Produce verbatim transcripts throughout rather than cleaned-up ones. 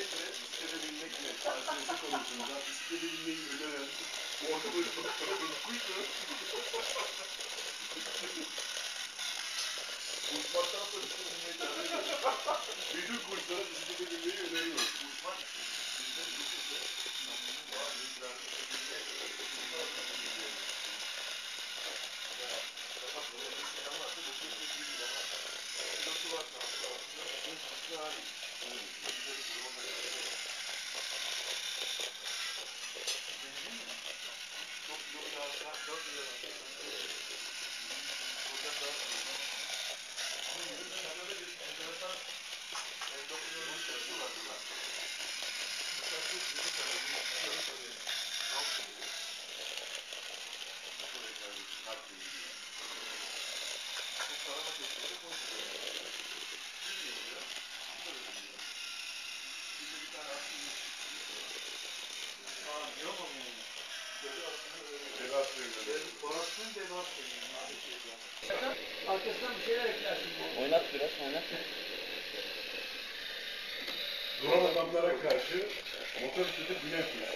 metre bisiklete binmek mi? Karşınızda konuşunca bisiklete binmeyi öneren orta boyut doktorumuz kuydu. Uçmaktan sonra bisiklete binmeyi tercih ediyoruz. Bütün kurslara bisiklete binmeyi öneriyoruz. Uçmak bizde bisiklete var. Arkasından bir şeyler eklersin. Oynat biraz, oynat. Duran adamlara karşı motor sürücü binemez.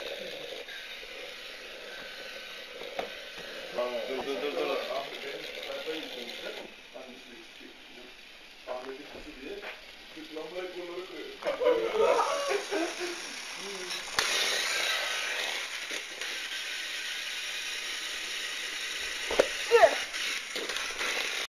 Dur dur dur dur. Ahmet'in kızı diye Türk lambaya konuları koyuyor.